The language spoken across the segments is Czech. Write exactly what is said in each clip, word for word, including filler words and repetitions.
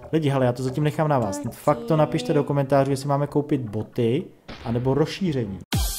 Lidi, hele, já to zatím nechám na vás. Fakt to napište do komentářů, jestli máme koupit boty, anebo rozšíření.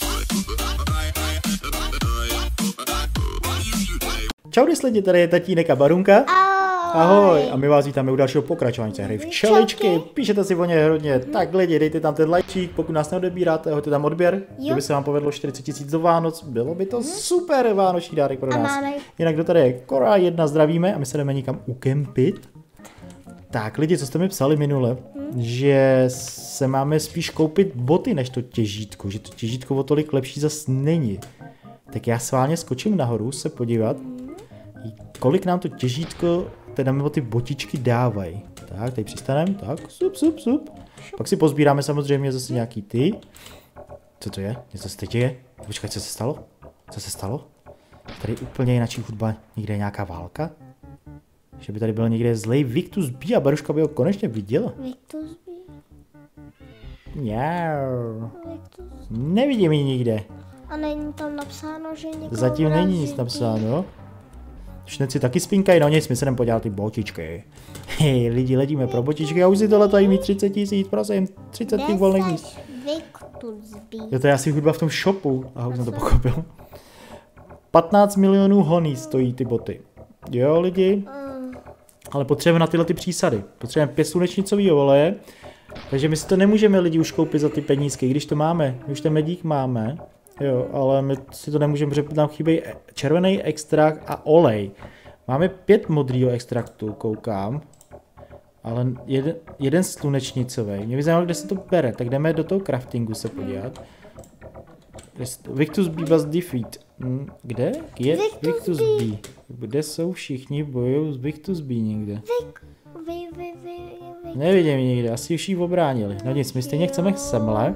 Čau lidi, tady je tatínek a Barunka. Ahoj, a my vás vítáme u dalšího pokračování hry Včeličky. Píšete si o ně hodně, tak lidi, dejte tam ten lajčík, pokud nás neodebíráte, hoďte tam odběr, kdyby se vám povedlo čtyřicet tisíc do Vánoc, bylo by to super vánoční dárek pro nás. Jinak kdo tady je, Kora jedna, zdravíme a my se jdeme někam ukempit. Tak lidi, co jste mi psali minule, že se máme spíš koupit boty než to těžítko, že to těžítko o tolik lepší zas není. Tak já sválně skočím nahoru se podívat, kolik nám to těžítko, teda mi ty botičky dávají. Tak, tady přistaneme, tak, sup, sup, sup. Pak si pozbíráme samozřejmě zase nějaký ty. Co to je? Něco se teď děje? Počkej, co se stalo? Co se stalo? Tady úplně jináčí hudba, někde je nějaká válka? Že by tady byl někde zlej Victus B a Baruška by ho konečně viděla. Victus B? Jau. Nevidím ji nikde. A není tam napsáno, že někoho Zatím není nic napsáno. Šneci taky spinkají, no nic, my se jdem podělat ty botičky. Hej, lidi, ledíme pro botičky, já už si tohle tady mít třicet tisíc, prosím, třicet těch volných míst. Jo, to je asi hudba v tom shopu, aha, už jsem to pochopil. patnáct milionů honí stojí ty boty. Jo, lidi. Ale potřebujeme na tyhle ty přísady. Potřebujeme pět slunečnicový oleje, takže my si to nemůžeme lidi už koupit za ty penízky, když to máme, už ten medík máme. Jo, ale my si to nemůžeme, protože nám chybí červený extrakt a olej. Máme pět modrýho extraktu, koukám. Ale jeden, jeden slunečnicový. Mě by zajímalo, kde se to bere, tak jdeme do toho craftingu se podívat. Victus B was defeat. Kde je Victus B? Kde jsou všichni bojují s Victus B někde? Nevidím ji nikde, asi už ji obránili. No nic, my stejně chceme semle.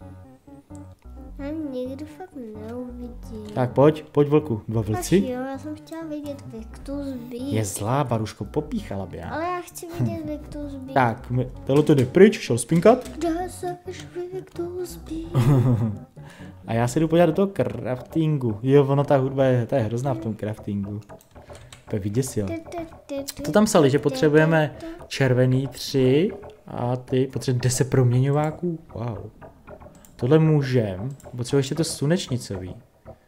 Někdy fakt neuvidím. Tak pojď, pojď vlku, dva vlci. Jo, já jsem chtěla vidět Victus B. Je zlá, Baruško, popíchala by já. Ale já chci vidět Victus B. Tak, tohle to jde pryč, šel spinkat. Kde seš Victus B? A já se jdu podívat do toho craftingu. Jo, ono ta hudba je, ta je hrozná v tom craftingu. To je vyděsil. To tam psali, že potřebujeme červený tři a ty potřebujeme deset proměňováků. Wow. Tohle můžem. Potřebuji ještě to slunečnicový.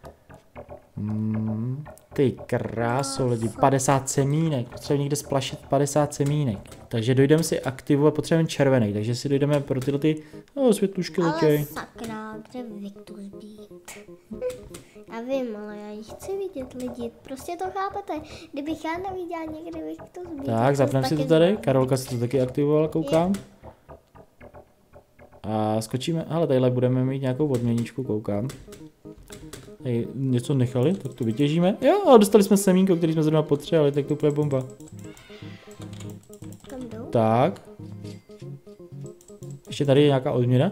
Hmm, ty kráso, lidi, padesát semínek. Potřebujeme někde splašit padesát semínek. Takže dojdeme si aktivu a potřebujeme červený. Takže si dojdeme pro tyhle ty oh, světlušky letěj. Ale sakra, kde Victus B? Já vím, ale já ji chci vidět lidi. Prostě to chápete. Kdybych já neviděla někde Victus B. Tak, zapneme si to tady. Znamená. Karolka si to taky aktivovala, koukám. Je. A skočíme, ale tadyhle budeme mít nějakou odměničku, koukám. Tady něco nechali, tak to vytěžíme. Jo, a dostali jsme semínko, který jsme zrovna potřebovali, tak to bude bomba. Tak. Ještě tady je nějaká odměna?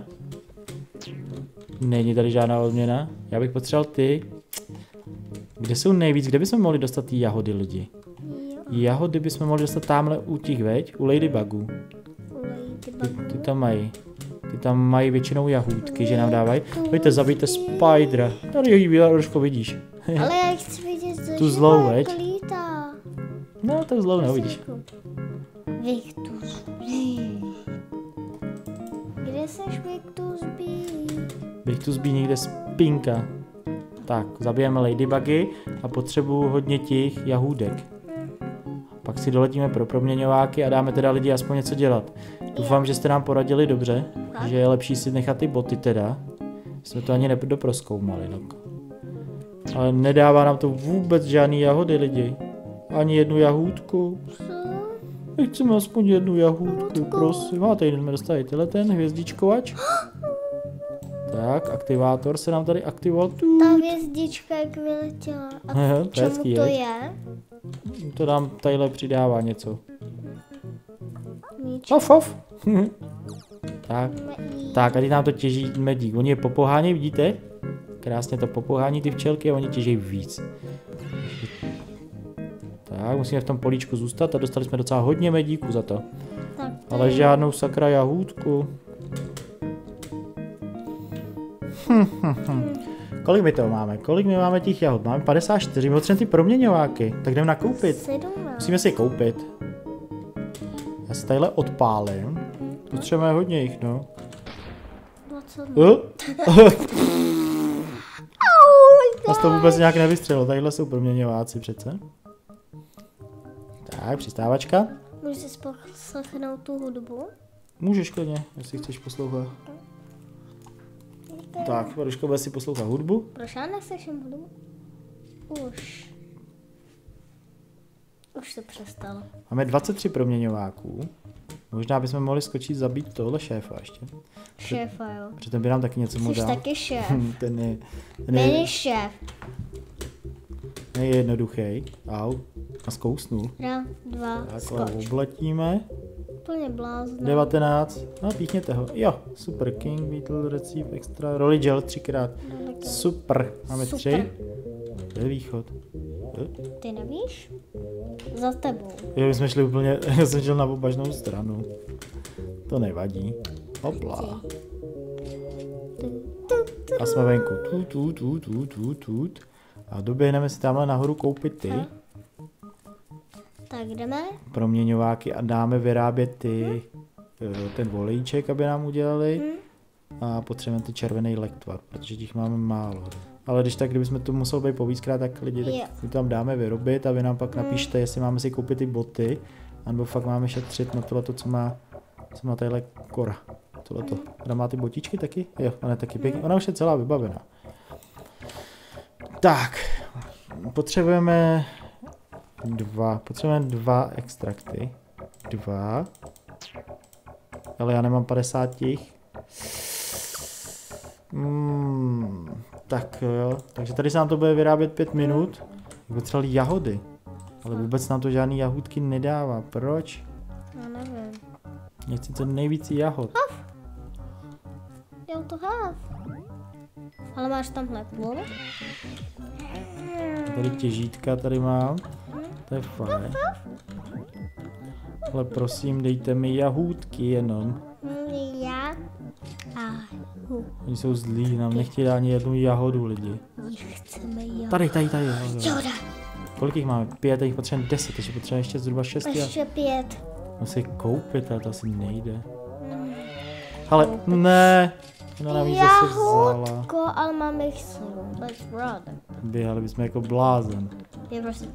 Není tady žádná odměna. Já bych potřeboval ty. Kde jsou nejvíc? Kde bychom mohli dostat ty jahody, lidi? Jahody bychom mohli dostat tamhle u těch, veď? U Ladybugů. Ty, ty tam mají. Ty tam mají většinou jahůdky, že nám dávají. Pojďte, zabijte Spidera. Tady ji trošku vidíš. Ale já chci vidět tu zlou, veď? Lítá. No, to zlou nevidíš. Victus B. Kde seš Victus B? Victus B někde spinka. Tak, zabijeme Ladybugy a potřebuju hodně těch jahůdek. Pak si doletíme pro proměňováky a dáme teda lidi aspoň něco dělat. Doufám, že jste nám poradili dobře, tak. Že je lepší si nechat ty boty teda. Jsme to ani nedoprozkoumali. No. Ale nedává nám to vůbec žádný jahody, lidi. Ani jednu jahůdku. My chceme aspoň jednu jahůdku, prosím. A tady jdeme dostat tyhle ten hvězdičkovač. Tak, aktivátor se nám tady aktivoval. Ta hvězdička jak vyletěla. A Aha, čemu hezký, to je? je? To nám tadyhle přidává něco. Ničemu. Of, of. Tak, tak, tady nám to těží medík. Oni je popohání, vidíte? Krásně to popohání ty včelky a oni těží víc. Tak, musíme v tom políčku zůstat a dostali jsme docela hodně medíků za to. Tak, to ale je... žádnou sakra jahůdku. Kolik my toho máme? Kolik my máme těch jahod? Máme padesát čtyři, my potřebujeme ty proměňováky. Tak jdeme nakoupit. sedmnáct. Musíme si je koupit. Já Já se tadyhle odpálím. Potřebujeme hodně jich, no. dvacet. Uh? Vás to vůbec nějak nevystřelilo, tadyhle jsou proměňováci přece. Tak, přistávačka. Můžeš si poslechnout tu hudbu? Můžeš klidně, jestli chceš poslouchat. Tak, Maruška bude si poslouchat hudbu. Proč já neslyším hudbu? Už. Už to přestalo. Máme dvacet tři proměňováků. Možná bychom mohli skočit zabít tohle šéfa ještě. Šéfa, jo. Protože ten by nám taky něco mohl Jsi dát. taky šéf. ten je, ten Není je, šéf. je jednoduchý. Au. A zkousnul. Raz, dva, Tak, ale skoč. obletíme. Úplně blázno. devatenáct. No, píchněte ho. Jo, super. King, Beetle, Receive, Extra, Rolly Gel třikrát. Super. Máme Super. tři. To je východ. Ty nevíš? Za tebou. Jo, my jsme šli úplně, já jsem šel na opačnou stranu. To nevadí. Hopla. A jsme venku. Tut, tut, tut, tut, tut, tut. A doběhneme si tamhle nahoru koupit ty Tak jdeme. proměňováky a dáme vyrábět ty, ten volejček, aby nám udělali. A potřebujeme ty červený lektvar, protože těch máme málo. Ale když tak, kdybychom to museli být po víckrát, tak lidi, tak Jo. my tam dáme vyrobit a vy nám pak napíšte, jestli máme si koupit ty boty, anebo fakt máme šetřit na tohleto, co má, co má tadyhle Kora. Tohleto. Ona má ty botičky taky? Jo, ona je taky pěkně. Ona už je celá vybavená. Tak, potřebujeme dva, potřebujeme dva extrakty. Dva. Ale já nemám padesát těch. Hmm, tak jo, takže tady se nám to bude vyrábět pět minut. Potřebovali jahody. Ale vůbec nám to žádný jahůdky nedává. Proč? Já nevím. Já chci co nejvíc jahod. Jo, to háv. Ale máš tamhle půl. Tady těžítka tady mám. To je fajn. Ale prosím, dejte mi jahůdky jenom. Já. A hu. Oni jsou zlí, nám nechtějí dát ani jednu jahodu lidi. Jich chceme jo. Tady, tady, tady. Jo, jo. Joda. Kolik jich máme? Pět, a jich potřebujeme deset, takže potřebujeme ještě zhruba šest. Ještě pět. Musí koupit, ale to asi nejde. Ale ne, ona nám jí zase vzala. Jahůdko, ale máme jich sedm. Let's run. Běhali bychom jako blázen. Je prostě.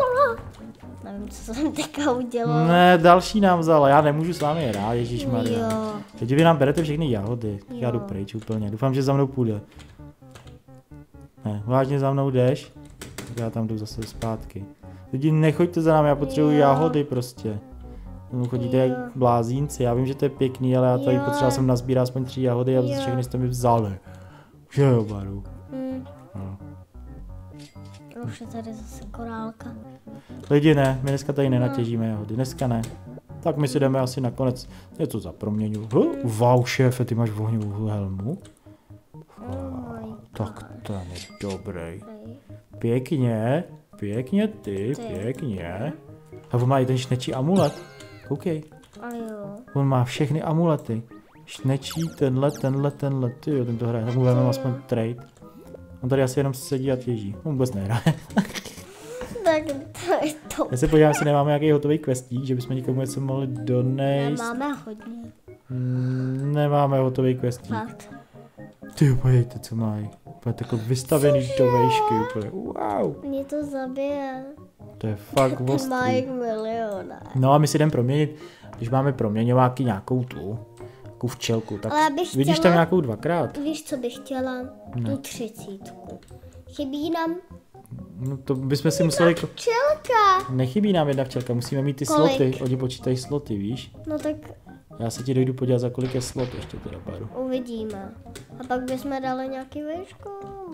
Nevím, co jsem teďka udělala. Ne, další nám vzala, já nemůžu s vámi hrát, ježišmarja. Jo. Teď vy nám berete všechny jahody, já Jo. jdu pryč úplně, doufám, že za mnou půjde. Ne, vážně za mnou jdeš? Tak já tam jdu zase zpátky. Lidi, nechoďte za námi, já potřebuji Jo. jahody prostě. No, chodíte Jo. jak blázínci, já vím, že to je pěkný, ale já tady Jo. potřeba jsem nazbírat aspoň tři jahody a Jo. všechny jste mi vzali. Že jo, Baru. Hm. No. Už je tady zase korálka. Lidi ne, my dneska tady nenatěžíme jahody, dneska ne. Tak my si jdeme asi nakonec něco za proměňu. Huh? Wow, šéfe, ty máš vohnivou helmu? Oh my Tak God. ten je dobrý. Pěkně, pěkně ty, Ty. pěkně. A on má i ten šnečí amulet. Koukej, A jo. on má všechny amulety. Šnečí, tenhle, tenhle, tenhle, ty jo, ten to hraje. Tak mu vezmeme aspoň trade. On tady asi jenom sedí a těží. On vůbec nehraje. Tak to je to. Já se podívám, jestli nemáme nějaký hotový questík, že bychom někomu něco mohli donést. Máme hodně. Mm, nemáme hotový questík. Fakt. Ty podívejte, co mají. Úplně takový vystavený do vejšky úplně. Wow. Mě to zabije. To je fakt Ten má ostrý. jak milionář. No a my si jdeme proměnit, když máme proměňováky nějakou tu, takovou včelku, tak Ale já bych vidíš chtěla- tam nějakou dvakrát. Víš, co bych chtěla? Ne. Tu třicítku. Chybí nám No to bychom si museli, ko- včelka. nechybí nám jedna včelka, musíme mít ty Kolik? sloty, oni počítají sloty, víš? No tak Já se ti dojdu podívat, za kolik je slot ještě teda baru. uvidíme. A pak bychom dali nějaký výšku.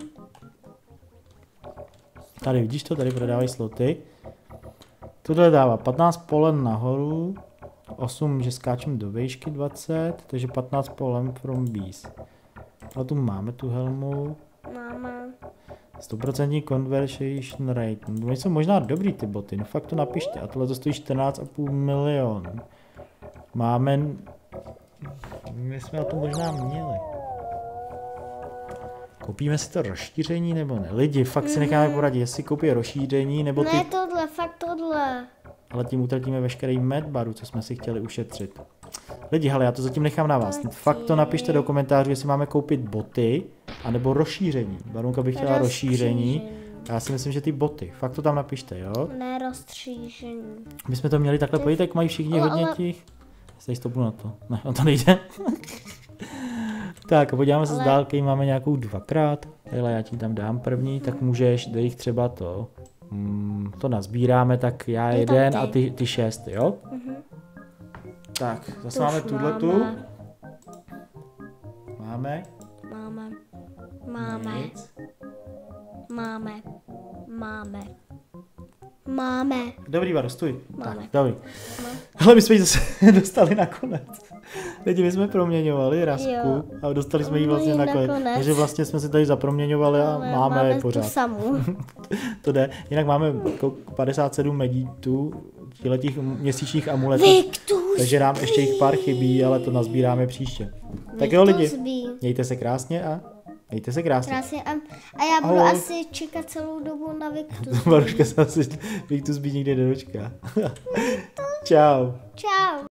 Tady vidíš to, tady prodávají sloty. Tohle dává patnáct polen nahoru, osm, že skáčeme do výšky dvacet, takže patnáct polen from bees. Ale tu máme tu helmu. Máme. sto procent conversion rate. No, jsou možná dobrý ty boty, no fakt to napište. A tohle to stojí čtrnáct a půl milion. Máme... My jsme na to možná měli. Koupíme si to rozšíření nebo ne? Lidi, fakt si necháme poradit, jestli koupí rozšíření nebo ty... Ne tohle, fakt tohle. ale tím utratíme veškerý medbaru, co jsme si chtěli ušetřit. Lidi, hele, já to zatím nechám na vás. Fakt to napište do komentářů, jestli máme koupit boty, anebo rozšíření. Barunka by chtěla rozšíření. Já si myslím, že ty boty. Fakt to tam napište, jo? Ne rozstřížení. My jsme to měli takhle pojít, jak mají všichni ale, hodně ale... těch. Já stopnu na to. Ne, on to nejde. Tak a podíváme se ale... z dálky, máme nějakou dvakrát. Hele, já ti tam dám první, tak můžeš, dej jich třeba to. Hmm, to nazbíráme, tak já je jeden ty. a ty, ty šest, jo? Uh-huh. Tak, zase máme tuhletu. Máme. Máme. Máme. Nic. Máme. Máme. Máme. Dobrý, Varo, stůj. Máme. Tak, dobrý. Ale my jsme ji zase dostali nakonec. Lidi, my jsme proměňovali Rasku jo. a dostali jsme ji vlastně nakonec. nakonec. Takže vlastně jsme si tady zaproměňovali a ale máme, máme pořád. Tu samu. To jde. Jinak máme padesát sedm medítů, těch měsíčních amuletů. Victus takže nám ještě jich pár chybí, ale to nazbíráme příště. Victus tak jo lidi, mějte se krásně a mějte se krásně. krásně a, a já budu Ahoj. asi čekat celou dobu na Victus. Maruška se asi Victus by nikdy nedočká. Čau. Čau.